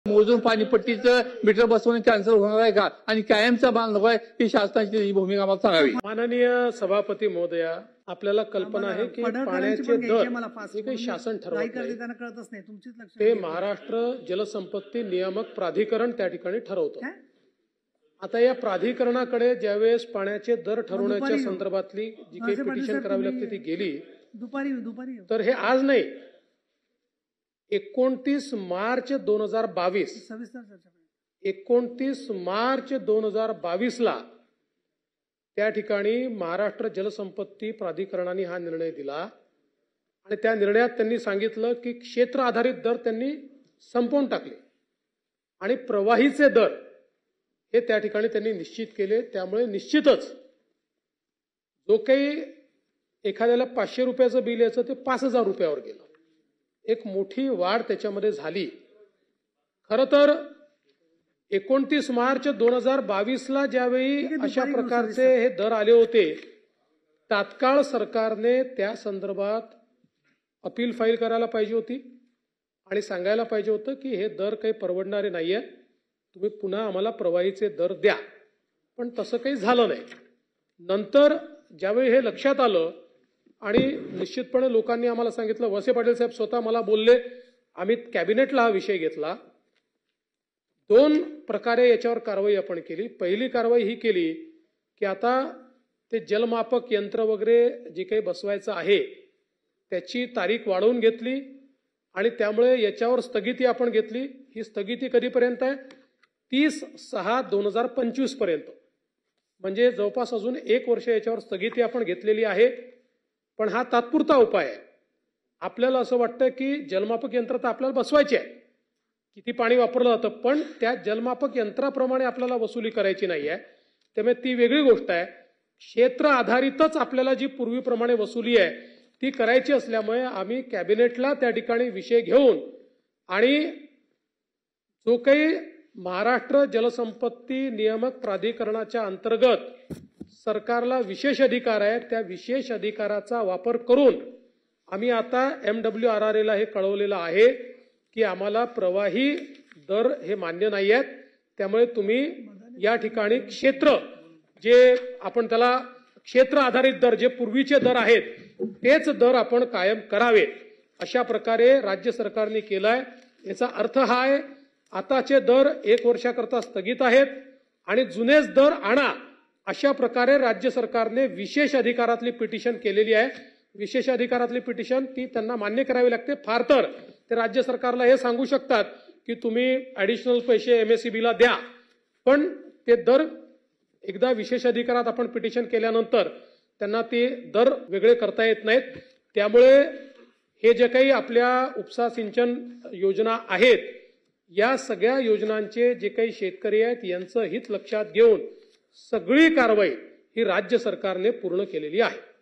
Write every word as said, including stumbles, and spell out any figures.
मोजून पाणीपट्टीचं मीटर बसवणे कॅन्सल होणार आहे का आणि कायमचा बांध नको आहे ही शासनाची ही भूमिका आम्हाला सांगावी। माननीय सभापती महोदया, आपल्याला कल्पना आहे की पाण्याचे दर हे काही शासन ठरवत नाही, ते महाराष्ट्र जलसंपत्ती नियामक प्राधिकरण त्या ठिकाणी ठरवतं। आता या प्राधिकरणाकडे ज्यावेळेस पाण्याचे दर ठरवण्याच्या संदर्भातली जी काही पिटिशन करावी लागते ती गेली दुपारी दुपारी तर हे आज नाही, एकोणतीस मार्च दोन हजार बावीस एकोणतीस मार्च दोन हजार बावीस ला त्या ठिकाणी महाराष्ट्र जलसंपत्ती प्राधिकरणाने हा निर्णय दिला आणि त्या निर्णयात त्यांनी सांगितलं की क्षेत्र आधारित दर त्यांनी संपवून टाकले आणि प्रवाहीचे दर हे त्या ठिकाणी त्यांनी निश्चित केले। त्यामुळे निश्चितच जो काही एखाद्याला पाचशे रुपयाचं बिल यायचं ते पाच हजार रुपयावर गेलं, एक मोठी वाढ त्याच्यामध्ये झाली। खरं तर एकोणतीस मार्च दोन हजार बावीस ला ज्यावेळी अशा प्रकारचे हे दर आले होते, तात्काळ सरकारने त्या संदर्भात अपील फाईल करायला पाहिजे होती आणि सांगायला पाहिजे होतं की हे दर काही परवडणारे नाहीये, तुम्ही पुन्हा आम्हाला प्रवाहीचे दर द्या। पण तसं काही झालं नाही। नंतर ज्यावेळी हे लक्षात आलं आणि निश्चितपणे लोकांनी आम्हाला सांगितलं, वसे पाटील साहेब स्वतः मला बोलले, आम्ही कॅबिनेटला हा विषय घेतला। दोन प्रकारे याच्यावर कारवाई आपण केली। पहिली कारवाई ही केली की आता ते जलमापक यंत्र वगैरे जे काही बसवायचं आहे त्याची तारीख वाढवून घेतली आणि त्यामुळे याच्यावर स्थगिती आपण घेतली। ही स्थगिती कधीपर्यंत आहे? तीस सहा दोन हजार पंचवीस पर्यंत, म्हणजे जवळपास अजून एक वर्ष याच्यावर स्थगिती आपण घेतलेली आहे। पण हा तात्पुरता उपाय आहे। आपल्याला असं वाटतं की जलमापक यंत्र तर आपल्याला बसवायचे आहे, किती पाणी वापरलं जातं, पण त्या जलमापक यंत्राप्रमाणे आपल्याला वसुली करायची नाही आहे, त्यामुळे ती वेगळी गोष्ट आहे। क्षेत्र आधारितच आपल्याला जी पूर्वीप्रमाणे वसुली आहे ती करायची असल्यामुळे आम्ही कॅबिनेटला त्या ठिकाणी विषय घेऊन आणि जो काही महाराष्ट्र जलसंपत्ती नियामक प्राधिकरणाच्या अंतर्गत सरकारला विशेष अधिकार आहे, त्या विशेष अधिकाराचा वापर करून आम्ही आता एम डब्ल्यू आर आर एला हे कळवलेलं आहे की आम्हाला प्रवाही दर हे मान्य नाही आहेत, त्यामुळे तुम्ही या ठिकाणी क्षेत्र जे आपण त्याला क्षेत्र आधारित दर जे पूर्वीचे दर आहेत तेच दर आपण कायम करावे, अशा प्रकारे राज्य सरकारने केलाय। याचा अर्थ हा आहे आताचे दर एक वर्षाकरता स्थगित आहेत आणि जुनेच दर आणा, अशा प्रकारे राज्य सरकारने विशेष अधिकारातली पिटिशन केलेली आहे। विशेष अधिकारातली पिटिशन ती त्यांना मान्य करावी लागते। फार तर ते राज्य सरकारला हे सांगू शकतात की तुम्ही ऍडिशनल पैसे एमएससीबीला द्या, पण ते दर एकदा विशेष अधिकारात आपण पिटिशन केल्यानंतर त्यांना ते दर वेगळे करता येत नाहीत। त्यामुळे हे जे काही आपल्या उपसा सिंचन योजना आहेत या सगळ्या योजनांचे जे काही शेतकरी आहेत यांचं हित लक्षात घेऊन सगळी कारवाई ही राज्य सरकारने पूर्ण केलेली आहे।